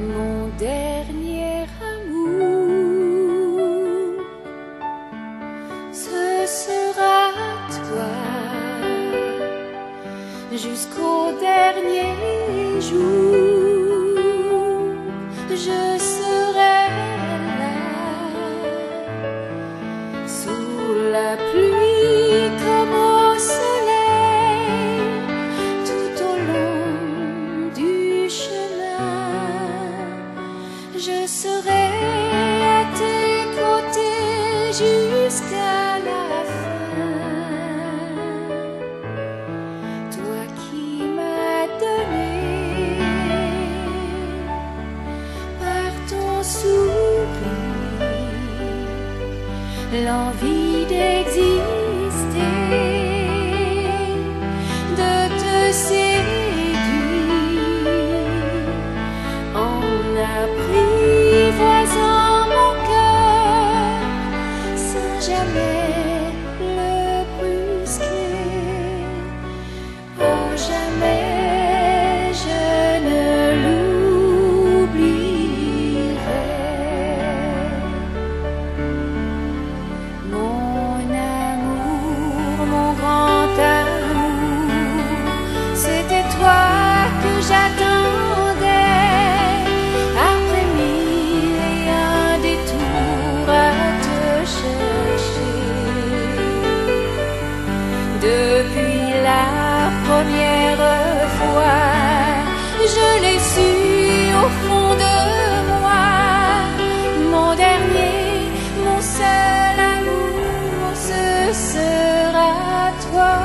mon dernier amour, ce sera toi jusqu'au dernier jour. Je serai là sous la pluie comme au soleil, tout au long du chemin. Je serai à tes côtés jusqu'à la fin. Toi qui m'as donné par ton sourire l'envie d'exister, de te séduire en apprivoisant mon cœur sans jamais le brusquer. Oh, jamais je ne l'oublierai. Mon amour, mon grand amour, c'était toi que j'attendais après mille et un détours à te chercher. Depuis la première fois, je l'ai su au fond de moi, mon dernier, mon seul amour, ce sera toi.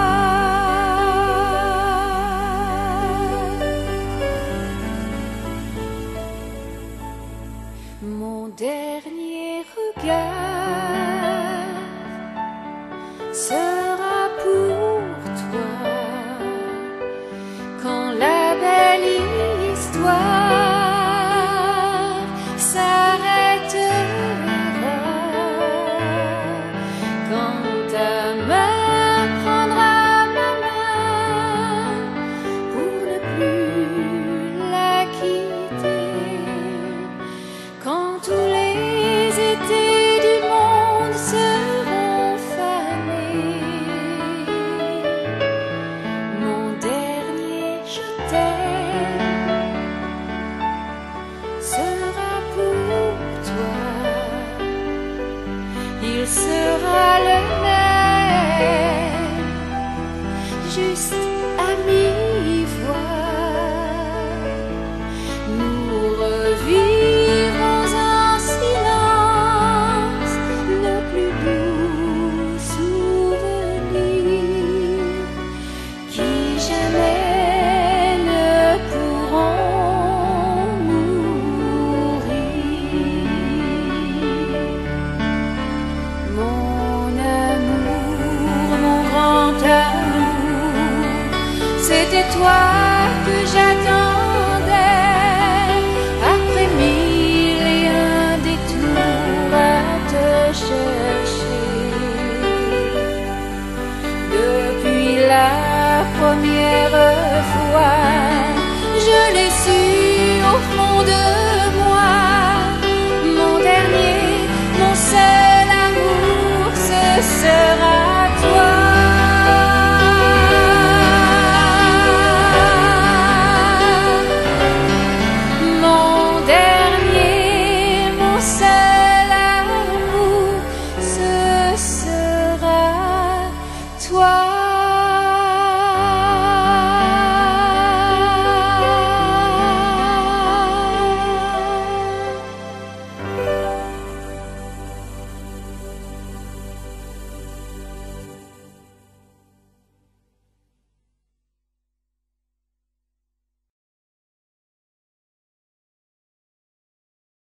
Mon dernier regard sera pour toi quand la belle histoire s'arrêtera, quand ta main prendra ma main pour ne plus la quitter, quand tous les étés du monde seront fanés. Mon dernier je t'aime sera pour toi, il sera le même, juste à mi-voix. Nous revivrons en silence nos plus doux souvenirs qui jamais ne pourront mourir. Mon amour, mon grand amour, c'était toi que j'attendais